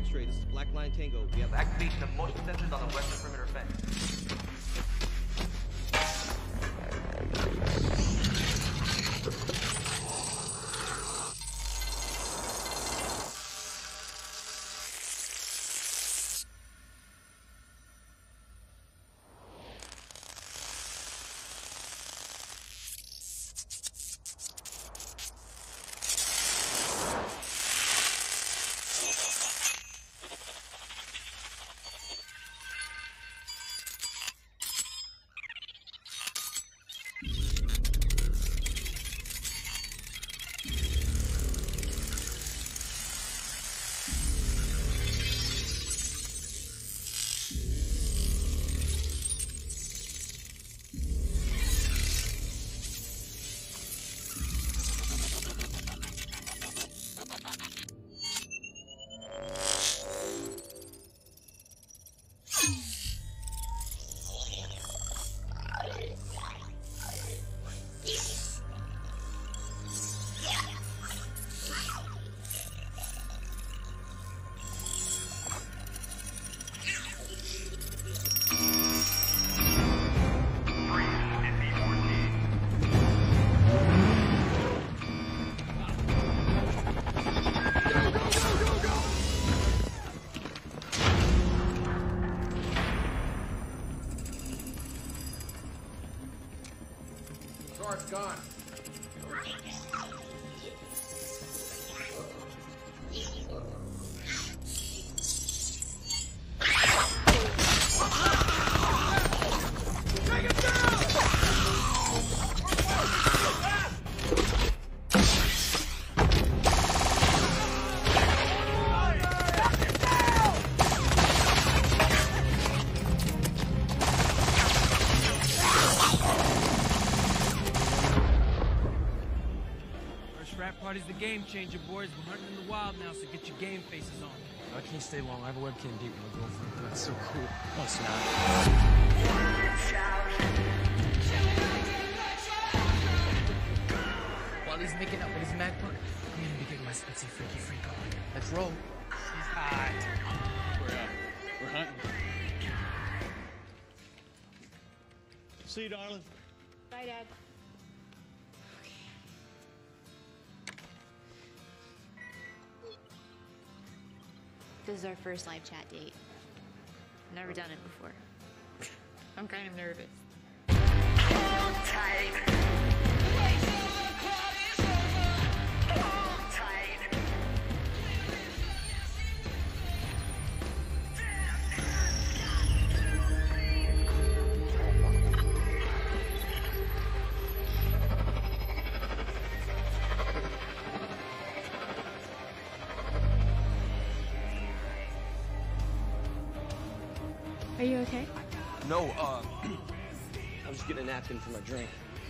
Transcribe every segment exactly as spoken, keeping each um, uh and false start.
X-ray, this is Black Line Tango. We have activation of motion sensors on the western perimeter fence. Gone. Party's the game changer, boys. We're hunting in the wild now, so get your game faces on. I can't stay long. I have a webcam date with my girlfriend. That's so cool. No, it's not. While he's making up with his MacBook, I'm gonna be getting my spitsy freaky freak on. Let's roll. She's hot. We're, uh, we're hunting. See you, darling. Bye, Dad. This is our first live chat date. Never done it before. I'm kind of nervous. Hold tight. Hold tight. Are you okay? No, uh, I was just getting a napkin for my drink.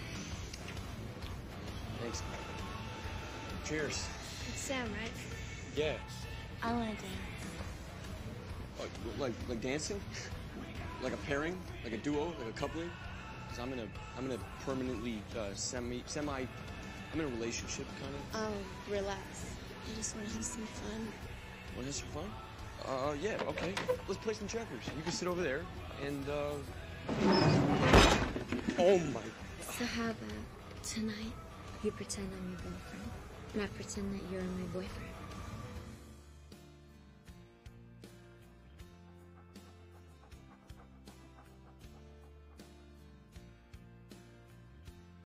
Thanks. Cheers. It's Sam, right? Yeah. I want to dance. Uh, like, like dancing? Like a pairing? Like a duo? Like a coupling? Cause I'm in a, I'm in a permanently uh, semi, semi, I'm in a relationship kind of. Oh, relax. I just want to have some fun. Want to have some fun? Uh, yeah, okay. Let's play some checkers. You can sit over there, and, uh... Oh, my... So how about tonight you pretend I'm your girlfriend, and I pretend that you're my boyfriend?